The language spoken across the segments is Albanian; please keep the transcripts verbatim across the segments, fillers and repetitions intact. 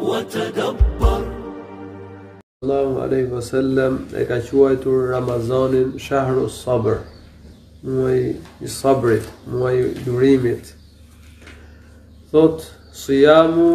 وتدبر. Sallallahu alaihi wasallam e ka quajtur Ramazanin shahru sabr, muaji i sabrit, muaji i durimit. Thot siyamu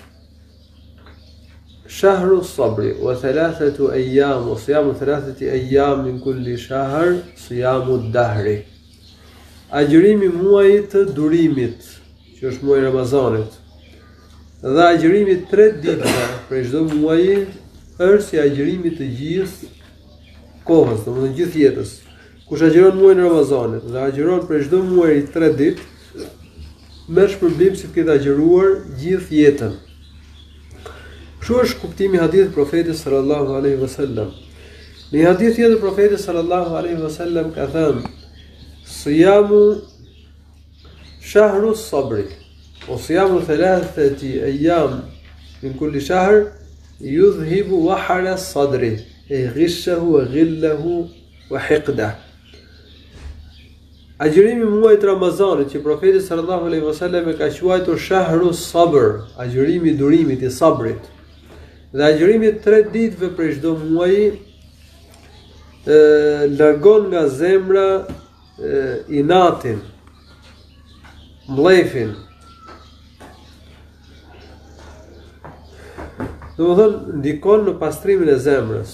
shahru sabri wa thalathatu ayyam wa siyamu thalathati ayyam min kulli shahr siyamu dahri. Agjërimi muajit të durimit, që është muaji i Ramazanit, dhe agjërimi tre ditëve për çdo muaji është si agjërimi të gjithë kohës, domethënë gjithë jetës. Kush agjeron muajin e Ramazanit dhe agjeron për çdo muaj tre ditë, merr shpërblim si të ketë agjëruar gjithë jetën. Kështu është kuptimi i hadithit profetit sallallahu alaihi wasallam. Në një hadith tjetër profeti sallallahu alaihi wasallam ka thënë: "Siyamu shahru sabri, wa siyamu thalathati ayyam min kulli shahr yudhhibu wahara sadri, e ghishahu wa ghillahu wa hiqdah." Agjërimi i muajit Ramazanit që profeti sallallahu alaihi wasallam e ka quajtur shahru sabr, agjërimi i durimit, i sabrit, dhe agjërimi tre ditëve për çdo muaj largon nga zemra inatin, mllefin. Domethënë ndikon në pastrimin e zemrës.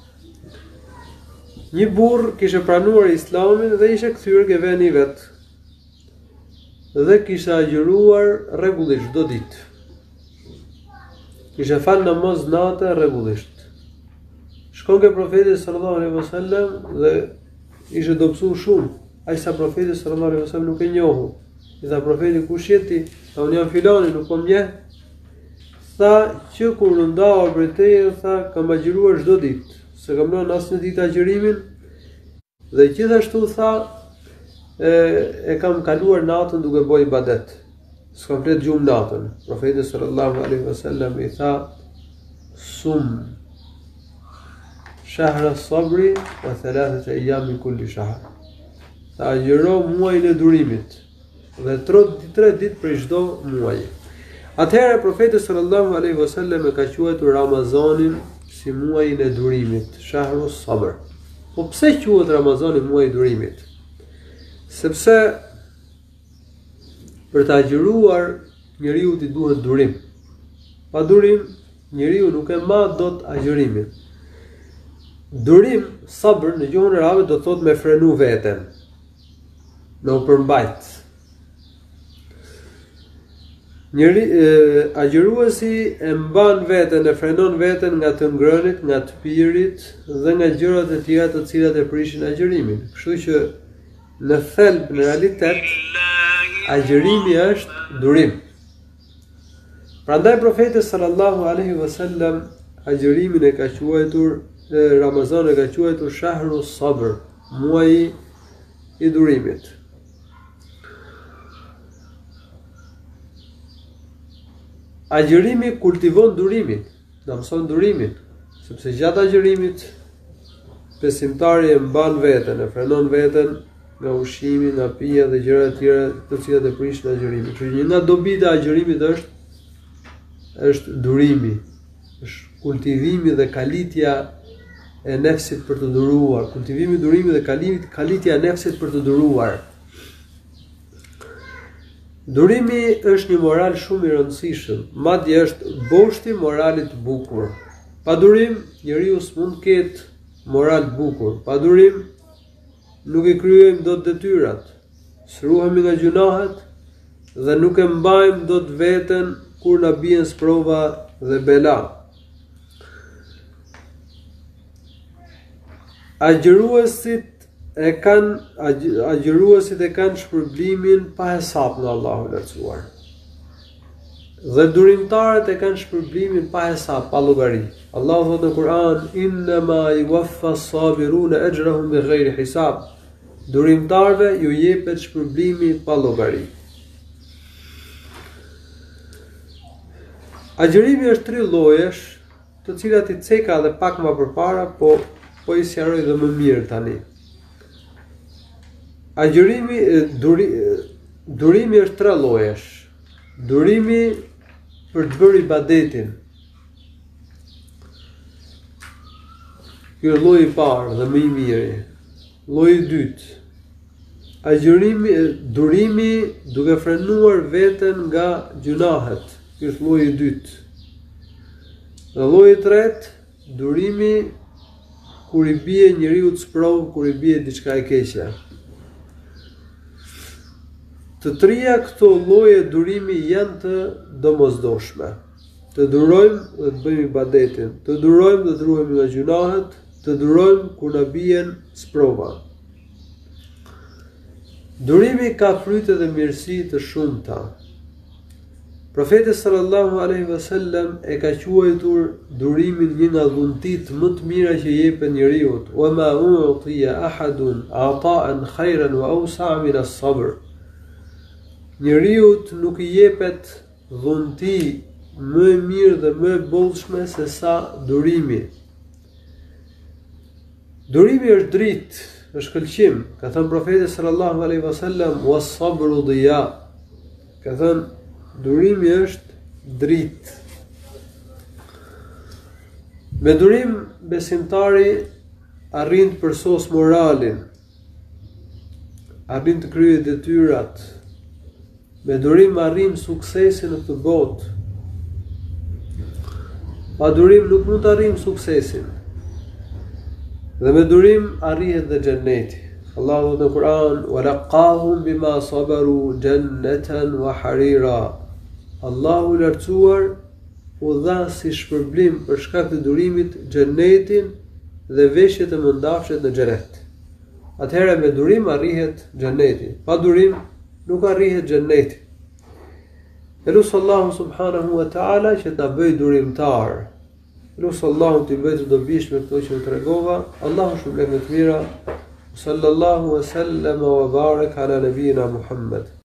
Një burr kishte pranuar Islamin dhe ishte kthyer ke veni vet. Dhe kishte agjëruar rregullisht çdo ditë. Kishte fal namaz natë rregullisht. Shkon ke profeti sallallahu alaihi wasallam dhe ishte dobësuar shumë. Ai sa profeti sallallahu alaihi wasallam nuk e njohu. I tha profeti: "Kush je ti?" Tha: "Unë jam filani, nuk po më njeh." Tha që kur ndava për teje, tha, kam agjëruar çdo ditë, se kam lënë asnjë ditë agjërimin, dhe gjithashtu tha e, e kam kaluar natën duke bërë ibadet. S'kam flet gjumë natën. Profeti sallallahu alaihi wasallam i tha: "Sum shahra sabri wa thalathata ayyam min kulli shahr." Tha agjëro muajin e durimit dhe tre ditë për çdo muaj. Atëherë profeti sallallahu alaihi wasallam e ka quajtur Ramazanin si muajin e durimit, shahru sabr. Po pse quhet Ramazani muaji i durimit? Sepse për të agjëruar njeriu i duhet durim. Pa durim njeriu nuk e ma dot agjërimin. Durim, sabr në gjuhën arabe do të thotë me frenu veten, me u përmbajt. Njëri agjëruesi e mban veten, e frenon veten nga të ngrënit, nga të pirit dhe nga gjërat e tjera të cilat e prishin agjërimin. Kështu që në thelb, në realitet, agjërimi është durim. Prandaj profeti sallallahu alaihi wasallam agjërimin e ka quajtur, Ramazan e ka quajtur shahru sabr, muaji i durimit. Agjërimi kultivon durimin, na mëson durimin, sepse gjatë agjërimit besimtari e mban veten, e frenon veten nga ushqimi, nga pija dhe gjërat e tjera të cilat e prishin agjërimin. Kështu që një nga dobit e agjërimit është është durimi, është kultivimi dhe kalitja e nefsit për të duruar, kultivimi i durimit dhe kalitja e nefsit për të duruar. Durimi është një moral shumë i rëndësishëm, madje është boshti moralit të bukur. Pa durim, njeriu s'mund ketë moral të bukur. Pa durim, nuk e kryejmë dot detyrat, s'ruhemi nga gjunahet dhe nuk e mbajmë dot veten kur na bien sprova dhe bela. Agjëruesit e kanë agjëruesit e kanë shpërblimin pa hesap nga Allahu i lartësuar. Dhe durimtarët e kanë shpërblimin pa hesap, pa llogari. Allahu thotë në Kur'an: "Inna ma yuwaffa as-sabiruna ajrahum bighayri hisab." Durimtarëve ju jepet shpërblimi pa llogari. Agjërimi është tre llojesh, të cilat i ceka edhe pak më përpara, po po i sqaroj edhe më mirë tani. Agjërimi, duri, durimi është tre llojesh. Durimi për të bërë ibadetin, Ky është lloji i parë dhe më i miri. Lloji i dytë. Agjërimi, durimi duke frenuar veten nga gjunahet. Ky është lloji i dytë. Dhe lloji i tretë, durimi kur i bie njeriu të sprov, kur i bie diçka e keqe. Të trija këto lloje durimi janë të domosdoshme. Të durojmë dhe të bëjmë ibadetin, të durojmë dhe të ruhemi nga gjunahet, të durojmë kur na bien sprova. Durimi ka fryte dhe mirësi të shumta. Profeti sallallahu alaihi wasallam e ka quajtur durimin një nga dhuntit më të mira që jepen njeriu. Wa ma utiya ahadun ata'an khayran wa awsa' min as-sabr. Njeriu nuk i jepet dhunti më e mirë dhe më e bollshme se sa durimi. Durimi është dritë, është shkëlqim. Ka thënë profeti sallallahu alaihi wasallam was-sabru diya. Ka thënë durimi është dritë. Me durim besimtari arrin të përsos moralin, arrin të kryejë detyrat. Me durim arrim suksesin në këtë botë. Pa durim nuk mund të arrim suksesin. Dhe me durim arrihet dhe xheneti. Allahu në Kur'an, wa laqahum bima sabaru jannatan wa harira. Allahu lartësuar u dha si shpërblim për shkak të durimit xhenetin dhe veshjet e mëndafshët në xhenet. Atëherë me durim arrihet xheneti. Pa durim nuk arrihet xheneti. Elusë Allahu subhanahu wa ta'ala që ta bëj durimtar. Elusë Allahu të bëj të dobish me këto që më tregova. Allahu shumë lehtë të mira. Sallallahu wa sallam wa barak ala nabiyina Muhammad.